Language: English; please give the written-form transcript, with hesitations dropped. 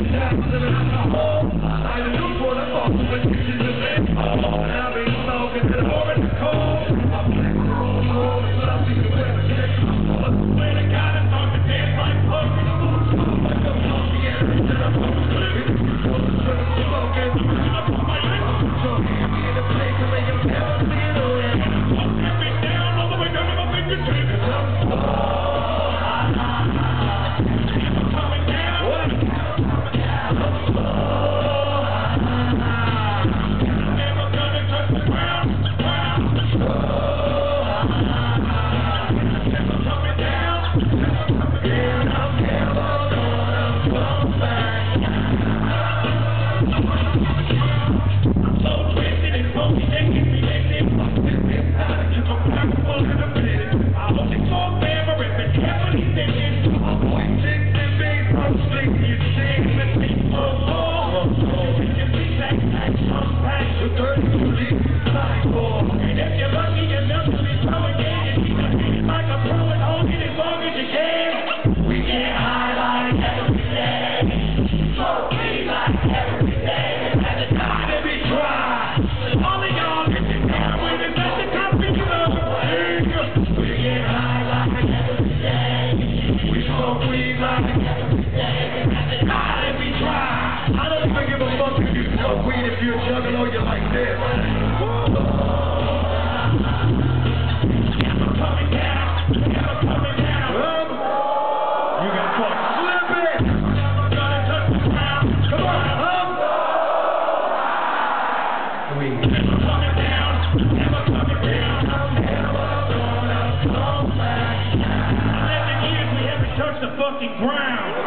If you're a juggalo, you're like this. Coming down. You got caught slipping. Gonna touch the ground. Come on, we never coming down. Never coming down. Never gonna come back. 11 years we haven't touched the fucking ground.